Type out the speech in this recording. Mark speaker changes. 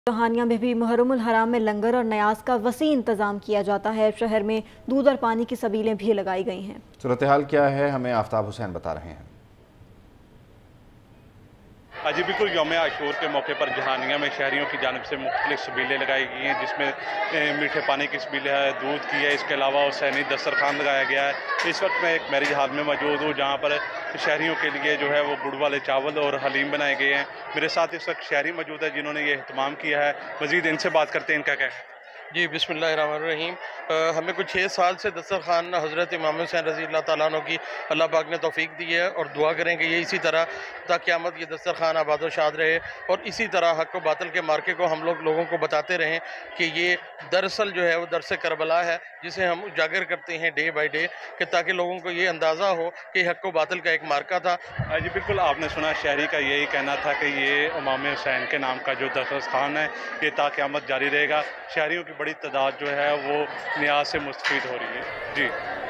Speaker 1: कहानिया में भी मुहर्रमुल हराम में लंगर और न्याज का वसी इंतजाम किया जाता है। शहर में दूध और पानी की सबीलें भी लगाई गई हैं।
Speaker 2: सूरत हाल क्या है, हमें आफ्ताब हुसैन बता रहे हैं।
Speaker 3: जी बिल्कुल, यौम आशूर के मौके पर जहानिया में शहरियों की जानिब से मुख्तलिफ सबीलें लगाई गई हैं, जिसमें मीठे पानी की सबील है, दूध की है, इसके अलावा हुसैनी दस्तरखान लगाया गया है। इस वक्त मैं एक मैरिज हॉल में मौजूद हूँ, जहाँ पर शहरियों के लिए जो है वो गुड़ वाले चावल और हलीम बनाए गए हैं। मेरे साथ इस वक्त शहरी मौजूद है जिन्होंने ये एहतमाम किया है। मज़ीद इनसे बात करते हैं, इनका क्या है।
Speaker 4: जी बिस्मिल्लाहिर्रहमानिर्रहीम। हमें कुछ 6 साल से दस्तरखान हज़रत इमाम हुसैन रज़ी अल्लाह तआला अन्हु की अल्लाह पाक ने तौफ़ीक दी है, और दुआ करें कि ये इसी तरह ता क़यामत ये दस्तरखान आबाद व शाद रहे, और इसी तरह हक़ व बातिल के मार्के को हम लोगों को बताते रहें कि ये दरअसल जो है वो दरस करबला है, जिसे हम उजागर करते हैं डे बाई डे, कि ताकि लोगों को ये अंदाज़ा हो कि हक़ व बातिल का एक मार्का था।
Speaker 3: जी बिल्कुल, आपने सुना शहरी का यही कहना था कि ये इमाम हुसैन के नाम का जो दस्तरखान है ये ता क़यामत जारी रहेगा। शहरियों की बड़ी तादाद जो है वो न्याज से मुस्तफ़ीद हो रही है। जी।